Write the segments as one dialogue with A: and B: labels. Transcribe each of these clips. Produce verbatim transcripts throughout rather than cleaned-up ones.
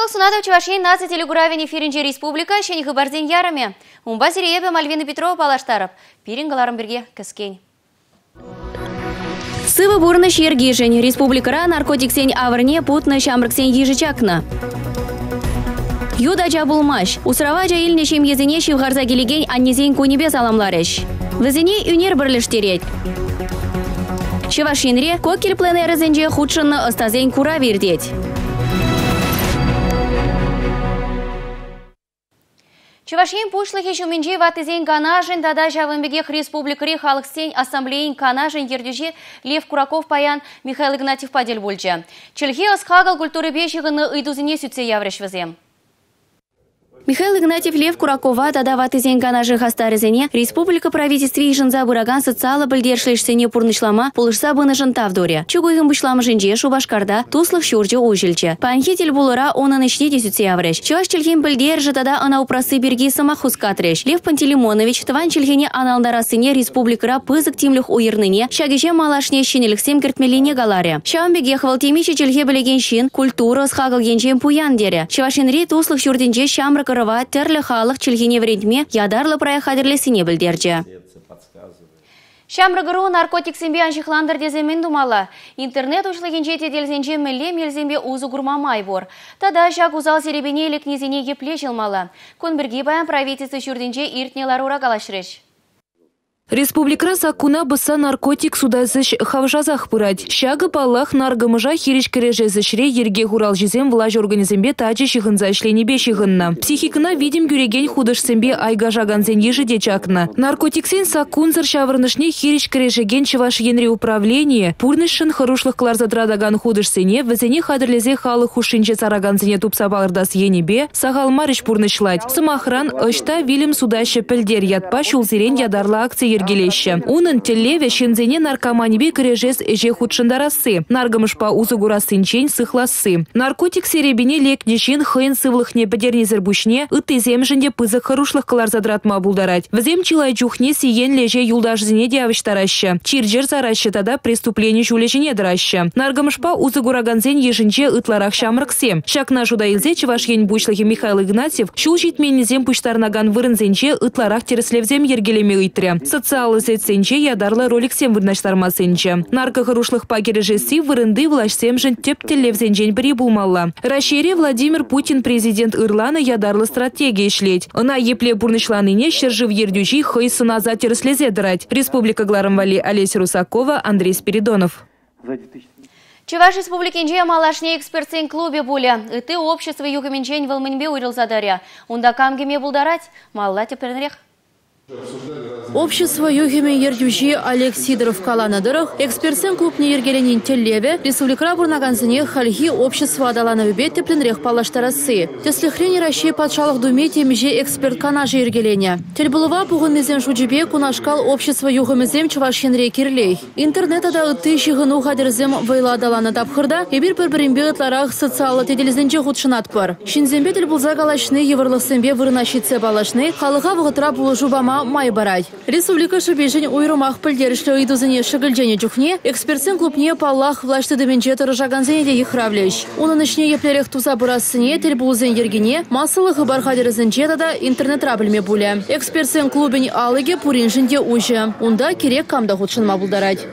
A: Халық сунады Чувашин нация телегуравен эфиринче республика шені хыбарден ярыме. Умба сиребе Мальвина Петрова палаштарып. Пирингаларым бірге кіскен. Сывы бурныш ергижен. Республикара наркотиксен авырне путны шамрыксен ежичакны. Юда жабулмаш. Усрава жайылне шем езіне шивғарза келеген аннезен көнебе саламларыш. Візіне үнер бірліштерет. Чувашинре кокел пленерізінже худшынны ыстазен кура вердет. Чувашин пушлыхи шуменже ватызен канажын дада жавынбегех республикари халықсен ассамблеин канажын ердюжи Лев Кураков паян Михаил Игнатьев падел бульча. Челхи асхагал культуры бешігіні ыйдузыне сүтсе яврыш візем. Михаил Игнатьев Лев Куракова дада ватызен канажы хастарызене республика правительстве жынза бураган социалы білдершлешсене пурнышлама пулышса быны жынтав доре. Чугуйгын бышламы жынже Шубашкарда туслых шурджы ужылчы. Панхетел булыра онын ичне десютсе яврыш. Чуваш челхен білдержі дада ана упрасы берги самахус катреш. Лев Пантелеймонович тыван челхене аналдарасыне республикара пызык тимлых уйырныне шагиже малашне щенеліксем кертмелине галаре. Шаумбеге хвалтемичи челхе білеген шин культура схагал енчен пуян дере. Чувашинри туслых шурденже шамрык Рова терлі халық челхене вредме ядарлы проехадерлесіне білдерже. Шамрыгыру наркотик сенбе аншихландыр деземен думала. Интернет ушлыгенже теделзенже мілем елзенбе узу гурмамай бор. Тада жак узал серебене елік незене еплешілмала. Көнбірге баян правительстве шүрденже иртнелар урагалашреш.
B: Республикра сакуна быса наркотик судазыш хавжазах пырать. Шага палах наргамыжа хириш кережезышре ерге хурал жезем влаж организембе тачы шихынза ишленебе шихынна. Психикына видим гюреген худышсембе айга жаганзен ежеде чакна. Наркотиксен сакунзыр шавырнышне хириш кережеген чываш енре управление пурнышын харушлых кларзадрадаган худышсене візене хадырлезе халы хушинче сараганзене тупса балырдас енебе сағалмарыш пурнышлать. Самахран ышта вилим судаща пілдер ятпа шулзерен ядарла акция ергелеші. Унын телеве шензене наркоманибе кережез эже худшындарасы. Наргамышпа узугурасынчен сыхласы. Наркотик серебине лекнешен хын сывлыхне бедернезер бушне ытызем жінде пызы харушлых каларзадратма булдарать. Взем чилай чухне сиен леже юлдашзене деваштараща. Чирджер зараща тада преступление жулежене драща. Наргамышпа узугураганзен ежінче ытларах шамрыксе. Шакна жудаилзе чывашен бучлахи Михаил Игнатьев шул житменнезем пуштарнаган вырынзенче ытларах тереслевзем ергелеме ыйтря. Социалы сетсенче ядарла роликсем вырнаштармасенче. Наркохарушлых пакережеси вырынды влашсем жын тептелевзенчен бири булмалла. Рашере Владимир Путин президент Ирлана ядарлы стратегия ишлеть. Она епле бурнышланыне шержив ердюжи хый сыназа тереслезе драть. Республика Гларамвали Олеся Русакова, Андрей Спиридонов.
A: Чуваш республикинче малашне экспертсен клубе буля. Ыты общество югоменчен валмынбе уйрылзадаря. Унда камгеме булдарать, малла тепернрех.
C: Общество югеме ердюжи Олег Сидоров каланадырых, экспертсен клуб не ергеленин теллеве, республикра бурнаганзыне хальхи общество адалана вбет тепленрех палаштарасы. Теслихрени Рашей подшалых думе темеже эксперт канажи ергеленя. Тельбулова бугыннезем шуджибе кунашкал общество югемезем чувашенре кирлей. Интернетада ыты шигыну хадерзем вайла адалана тапхырда, ебир пір-бірінбе ытларах социалы теделізінче худшынат пар. Шинзембе тельбулза галашны еврлысембе вырнашитсе балашны, халыға вғытра булыжу бама май барай. Республика шыбежен уйрумах пілдерішлі ыйдузыне шыгылжене жүхне, экспертсен клубне паллах влашты дыменче тұрыжаганзене де ехравлеш. Унын ішне еплерек туза бурасыне, тельбулзен ергене, масылы хыбар хадерізінче тада интернет рабілме буле. Экспертсен клубен алыге пуринжінде ужы. Унда керек камда худшынма булдарать.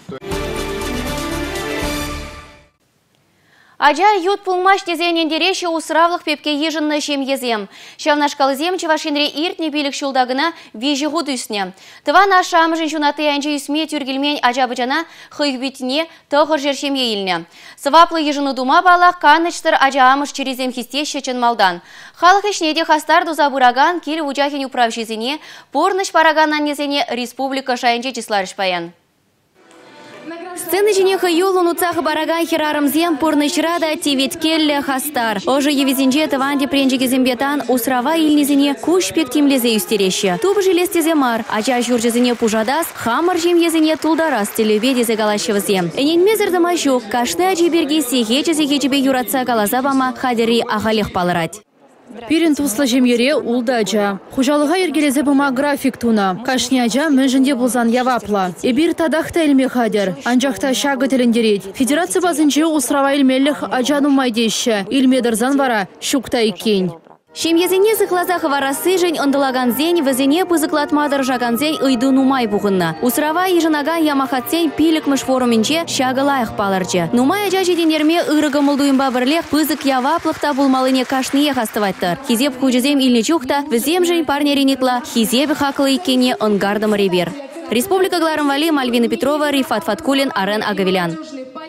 A: Ажа ют пулмаш тезенен дереші усравлық пепке ежінны шем езем. Шавнашкалызем чывашинре иртне билік шулдагына вежі ғуд үсіне. Тыва наша амыжын шунаты әнжі үсме түргілмен ажабыжана хыйбетіне тұғыр жершем ейліне. Сываплы ежіні дума балақ канычтыр ажа амыш черезем хисте шечін малдан. Халық ішнеде хастар дуза бураган кел ұжахен управшезіне, порныш параганнан незене республика шайынче числарыш баян. Сцены женеха юлун уцах бараган херарымзем порнышрада тивет келле хастар. Ожы евезинже таванде пренжеге зембетан усрава илнезине куш пектимлезе үстереші. Тубы желестезе мар, ача журжезине пужадас, хамар жемезине тулдарас телебедезе галашевызем. Эненмезір замажук, кашны ажиберге сехече-сехечебе юратса галазабама хадери ағалех палырать.
C: Пирин туслы жемере улдача. Хужалыға ергелезе бұма график туна. Кашняжа мүнжінде бұлзан явапла. Эбир тадақта әлме қадыр. Анжақта шағы тіліндерет. Федерация базынчы усрава ilмеллих ажану майдеші. Илмедірзан вара шукта икень.
A: Шемьезене зықлазағы варасы жын ұндылаган зен, візене пызықлатмадыр жаған зен ұйды нумай бұғынна. Усрава ежінаган ямахатсен пилікміш форумінче шағылайық балырчы. Нумай ажа жеденерме ұрығы мұлдуымба бірлек пызық яваплықта бұлмалыне кашные қастывайттыр. Хизеп хужызем илне чуқта, візем жын парнеринитла, хизебі хақылы икене ұнгардым ребер. Республика Гларымвали, Мальвина Петрова, Рифат Фаткулин, Арен Агавилян.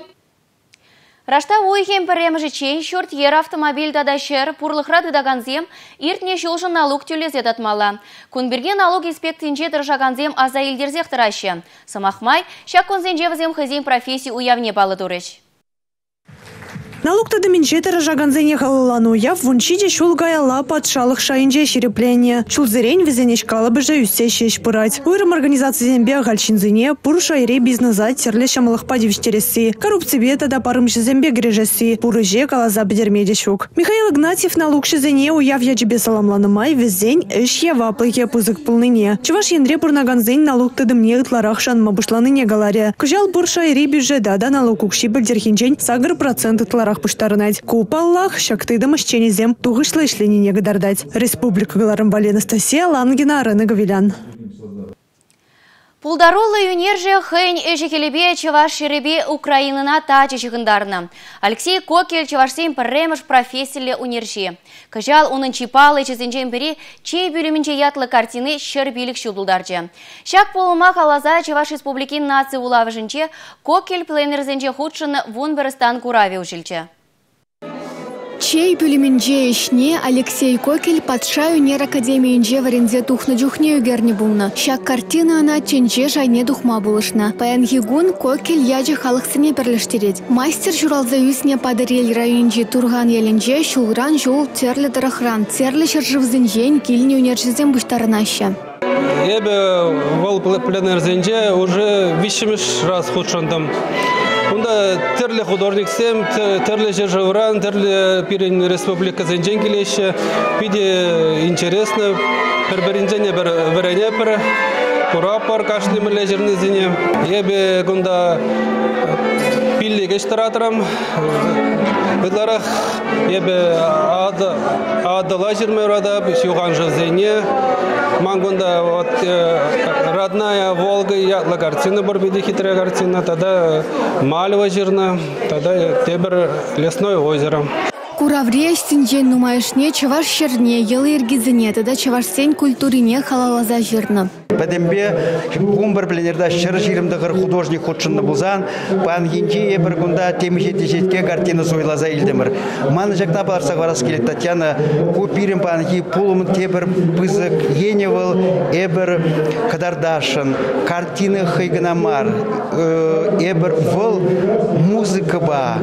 A: Рашта уйхем пірремжі чен шорт ер автомобиль дадашер пурлықрады даганзем иртне жолжын налог тюлезет атмала. Кунберге налог инспектинже дыржаганзем аза илдерзех тырашы. Самахмай, шак конзенже візем хызен профессии уявне балы турыш.
D: Налог тадыминче тыражаганзене халылану яв вунчиде шулгаяла патшалық шайынже шереплене. Шулзерень везенешкалы быжа үссе шеш пырать. Уйрым организациязембе гальчинзене пур шайре бизнеса терле шамылық падивиштереси. Коррупцибе тада парымшызембе грежеси. Пурыже калаза бедермеде шук. Михаил Игнатьев налог шизене уяв яджибе саламланымай везень эш яваплыке пызык пылныне. Чуваш ендре пурнаганзень налог тадымне ытларах шанма бышланыне галаре. Кыжал пур шайре бюджета да налог укши бельдерхинчень сагр процент ытларах пуштарнать. Купаллах шактыдым ищенезем тугышлы ишленине гадардать. Республика Гларымвали, Анастасия Лангина, Арена Гавилян.
A: Пулдарулы юнерже хэнь эжекелебе чаваш шеребе Украинына тачы чыгындарны. Алексей Кокель чавашсен пірремыш профессияле унержи. Кажал унын чипалы чезенжен бері чей бөлімінже ятлы картины шыр билік шудулдаржы. Шак полыма қалаза чаваш республикин нации улавыжынче Кокель пленерзенже худшыны вон бірістан кураве ужылчы.
E: Чей бөлімінже ішне Алексей Кокель патша юнер академиинже варензе тухны жүхне үгерні бұлны. Шак картина ана ченже жайне духма бұлышна. Паянхигун Кокель яжы халықсыне бірліштерет. Мастер журалза үсіне падырел районже турған елінже шулран жол терлі дырахран. Терлі шыржывзінжен келіне унержізен бұштарынашы.
F: Ебе вол пленерзенже уже вишіміш раз худшандым. Онда терлі художник сем, терлі жержавран, терлі пирен республика зенжен келеші, пиде интересно, бір-бірінзене бір вірене бір, курапар кашны мүлі жернезіне. Ебе гонда пилли гештаратырам, бұдларақ ебе адыла жерме урада, шуған жывзене. Мангонда родная Волга, ятла картина, барбиди хитрая картина, тогда Мальва жирна, тогда Тебер лесное озеро.
E: Куравре стенжен нумайышне чаваш шерне, елы иргизіне, тогда чавашсен культурине халалаза жирна.
G: Бәдембе умбар пленерда шыр жирімдіғыр художник худшынны бұлзан, пан енче ебір күнда темешетте жетке картина сойлаза илдемір. Маны жақта барсақ барас келет Татьяна, көпірім пан ки пулымын тебір пызық еневіл, ебір кадардашын, картины хайгынамар, ебір выл музыка ба,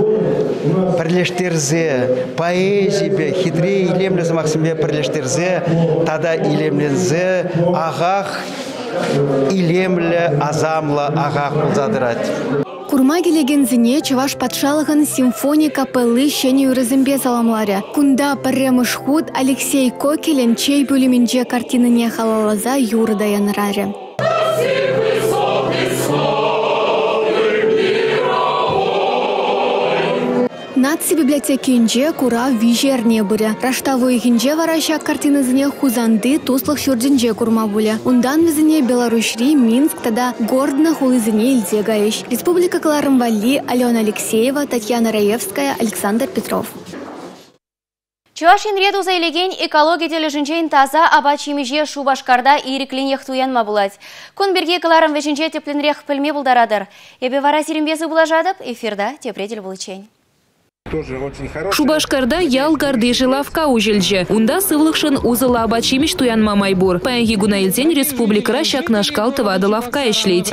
G: бірлештерзе, поэзия, хитрее илемлі замақсымбе бірлештерзе, тада илемлензе, ағақ, илемлі азамлы ағақ ұлзадырат.
E: Курма келегензіне чаваш патшалығын симфония капеллы шені үрізімбе саламлары. Кунда пірремыш худ Алексей Кокелен чей бөлімінже картиныне халалаза юры даянырары. Наци библиотекинже кура вижерне бұры. Раштавы егінже вараща картинызіне хузанды туслық шүрдінже курма бұлі. Ундан візіне Беларусьри, Минск, тада гордна хулызіне илзе гаиш. Республика Гларымвали, Алена Алексеева, Татьяна Раевская, Александр Петров.
A: Чувашин реду заилеген экология тележинчен таза абачимеже Шубашкарда ирекленех туянма булать. Кунберге Гларым вешинче тепленрех пілме булдарадыр. Ебе вара сирембезі булажадып, эфирда тепредель булычень.
B: Шубашкарда ял гардежи лавка ужелже. Унда сывлықшын узыла абачимиш туянма майбур. Паянги гунаилзен республикара шакнашкал тывады лавка ешлейт.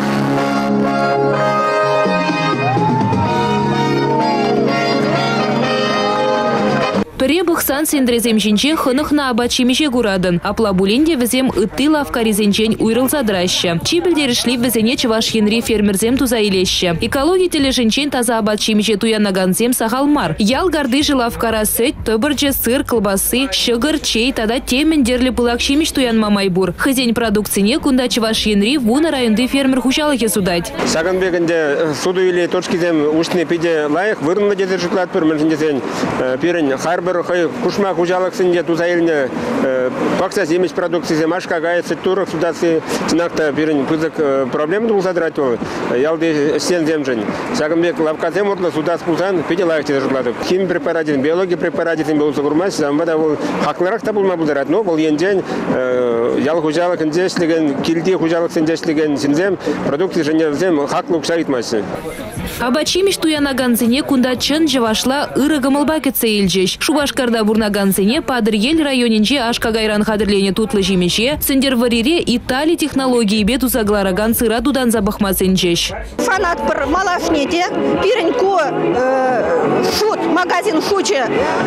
B: Ребах сан сендрезем жинче хынық на абачимише гурадын. Апла булинде візем ытты лавкаризенчен уйрылса драща. Чибілдерішлі візене чываш енри фермерзем туза илеші. Экология тележинчен таза абачимише туянаганзем сахалмар. Ял гардыжы лавкара сет, töбірже сыр, колбасы, шығыр, чей, тада темен дерлі пылак шимиш туян мамайбур. Хызень продукцине кунда чываш енри вуна районды фермер хучалыхе судать.
H: Саганбегінде суду или точкизем ушне пиде лайық вырынды деді жүклат пір мүншіндесен пирен харбір хай кушма хучалықсынде туза еліне пакса семеш продукции машка гайцы турок судасы цинакта пирен пызык проблемды бұл задрать ол. Ялды сен земжен. Саганбек лавказем орла судас пулсан пиде лайық деді жүклады. Хим препаратин, биология препаратин болса курмас, замбада ол хақлырақ та болма бұлдарат. Но бұл енден ял хучалықын жешлеген, килди хучалықсын жешлеген синзем продукты және зем хақлы ұқсайтмасы.
B: Абачимиш туянаганзене кунда чын жывашла ырыгымылба кетсе илжеш. Шубашкарда бурнаганзене падыр ел районинче ашка гайран хадырлене тутлы жимеше, сендер варире Итали технологии бету заглараган сыра дудан забахмасын жеш.
I: Фанат пыр малашнеде, пиренько шут, магазин шуче,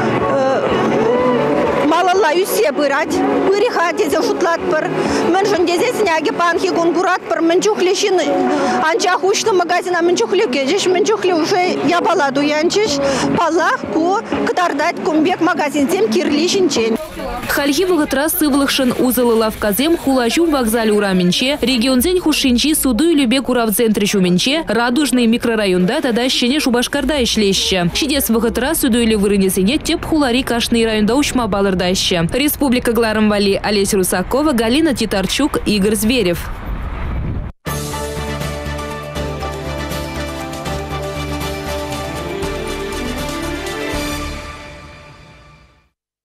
I: малалла юсе бырать, быриха дезе шутлат пыр, мэншін дезе сняги панхи гунгурат пыр, мэнчухлешин анча хушты магазина мэнчухлюке, жеш мэнчухли уже я баладу янчиш, палах ку кытардать кумбек магазинцем кирлишин чен.
B: Хальхи вғытра сывлықшын узылы лавказем хулажу вокзаль ураменче, регионзен хушинчи суду и любек уравцентри шуменче, радужный микрорайонда тада щене Шубашкарда ишлеще. Шидес вғытра суду или вырынесене теп хулари кашный районда учма балырдаще. Республика Гларымвали, Олеся Русакова, Галина Титарчук, Игорь Зверев.